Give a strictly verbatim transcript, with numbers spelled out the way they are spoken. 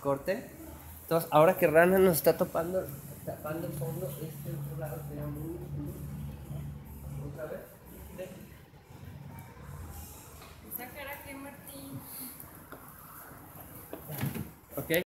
corte. Entonces, ahora que Rana nos está topando, tapando el fondo, este otro lado sería muy oscuro. Otra vez. Esa cara que Martín. Ok.